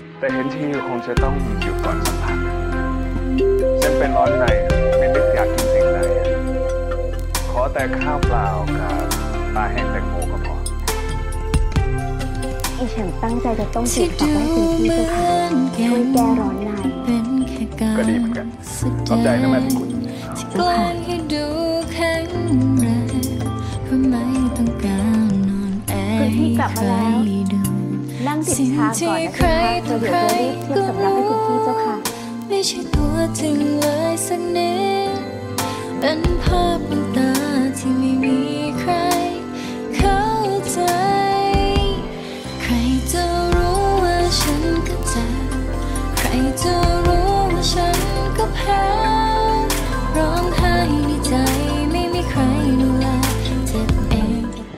แต่เห็นทีคงจะต้องหยุดก่อนสักพักฉันเป็นร้อนในไม่นึกอยากกินสิ่งใดขอแต่ข้าวเปล่ากับปลาแห้งแตงโมก็พออีฉันตั้งใจจะต้มจืดฝากไว้คุณพี่เจ้าค่ะช่วยแก้ร้อนในก็ดีเหมือนกันขอบใจนะแม่พี่คุณเจ้าค่ะคุณพี่กลับมาแล้วนั่งจิบชาก่อนนะคะเดี๋ยวจะรีบเทียบสำรับให้คุณพี่เจ้าค่ะไม่ใช่ตัวจริงเลยสักนิดเป็นภาพบนตาที่ไม่มีใคร